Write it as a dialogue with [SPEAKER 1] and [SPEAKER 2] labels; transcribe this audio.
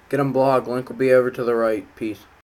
[SPEAKER 1] Get him blog. Link will be over to the right. Peace.